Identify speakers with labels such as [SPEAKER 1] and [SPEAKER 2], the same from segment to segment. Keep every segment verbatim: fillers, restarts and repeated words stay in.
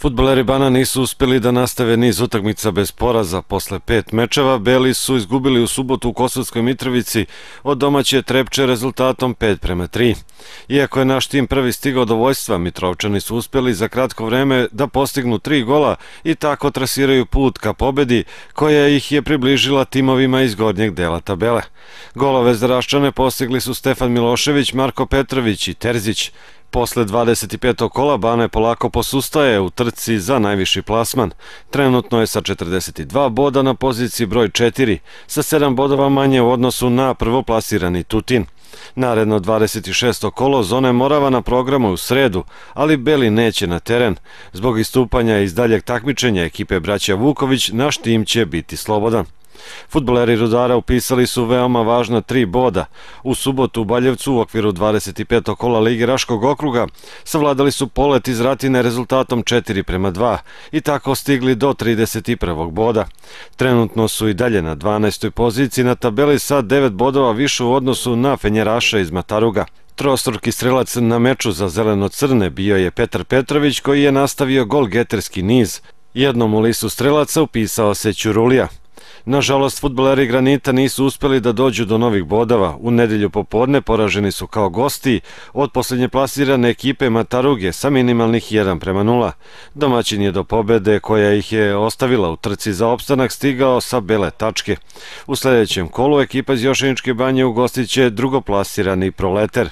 [SPEAKER 1] Fudbaleri Bana nisu uspjeli da nastave niz utakmica bez poraza. Posle pet mečeva Beli su izgubili u subotu u Kosovskoj Mitrovici od domaće Trepče rezultatom pet prema tri. Iako je naš tim prvi stigao do vojstva, Mitrovčani su uspjeli za kratko vreme da postignu tri gola i tako trasiraju put ka pobedi koja ih je približila timovima iz gornjeg dela tabele. Golove za Raščane postigli su Stefan Milošević, Marko Petrović i Terzić. Posle dvadeset petog kola Bane polako posustaje u trci za najviši plasman. Trenutno je sa četrdeset dva boda na poziciji broj četiri, sa sedam bodova manje u odnosu na prvoplasirani Tutin. Naredno dvadeset šesto kolo Zone Morava na programu u sredu, ali Beli neće na teren. Zbog istupanja iz daljeg takmičenja ekipe braća Vuković, naš tim će biti slobodan. Fudbaleri Rudara upisali su veoma važna tri boda. U subotu u Baljevcu u okviru dvadeset petog kola Lige Raškog okruga savladali su Polet iz Ratine rezultatom četiri prema dva i tako stigli do trideset prvog boda. Trenutno su i dalje na dvanaestoj poziciji na tabeli sa devet bodova više u odnosu na Fenjeraša iz Mataruga. Trostruki strelac na meču za zeleno-crne bio je Petar Petrović koji je nastavio golgeterski niz. Jednom u listu strelaca upisao se Ćurulija. Nažalost, fudbaleri Granita nisu uspjeli da dođu do novih bodova. U nedelju popodne poraženi su kao gosti od posljednje plasirane ekipe Mataruge sa minimalnih jedan prema nula. Domaćin je do pobede koja ih je ostavila u trci za opstanak stigao sa bele tačke. U sljedećem kolu ekipa iz Jošaničke Banje ugostit će drugoplasirani Proleter.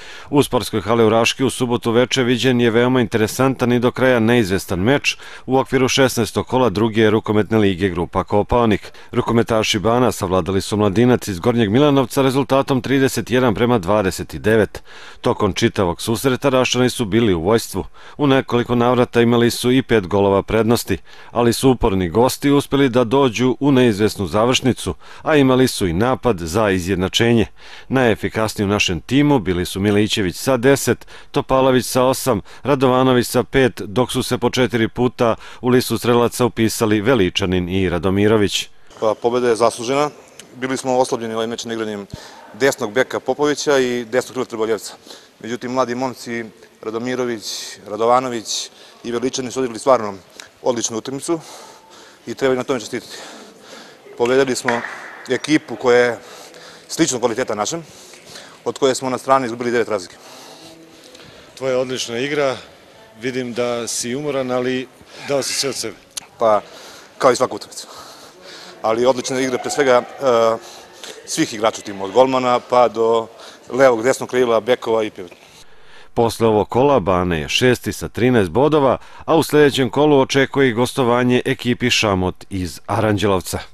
[SPEAKER 1] U sportskoj hali u Raški u subotu veče viđen je veoma interesantan i do kraja neizvestan meč u okviru šesnaestog kola druge rukometne lige grupa Kopaonik. Rukometaši Bana savladali su Mladinac iz Gornjeg Milanovca rezultatom trideset jedan prema dvadeset devet. Tokom čitavog susreta Raščani su bili u vojstvu. U nekoliko navrata imali su i pet golova prednosti, ali su uporni gosti uspjeli da dođu u neizvesnu završnicu, a imali su i napad za izjednačenje. Najefikasniji u našem timu bili su Milićević sa deset, Topalović sa osam, Radovanović sa pet, dok su se po četiri puta u listu strelaca upisali Veličanin i Radomirović.
[SPEAKER 2] Pobeda je zaslužena. Bili smo oslabljeni ovaj meč na igranjem desnog beka Popovića i desnog krila Trboljevca. Međutim, mladi momci Radomirović, Radovanović i Veličanin su odigrali stvarno odličnu utakmicu i treba i na tome čestitati. Pobedili smo ekipu koja je sličnog kvaliteta našem, od koje smo na strani izgubili devet razlike.
[SPEAKER 1] Tvoja odlična igra, vidim da si umoran, ali dao si sve od sebe.
[SPEAKER 2] Pa, kao i svaku utakmicu. Ali odlična igra pre svega svih igrača u timu, od golmana pa do levog, desnog krila, bekova i pivota.
[SPEAKER 1] Posle ovog kola Bane je šesti sa trinaest bodova, a u sljedećem kolu očekuje i gostovanje ekipi Šamot iz Aranđelovca.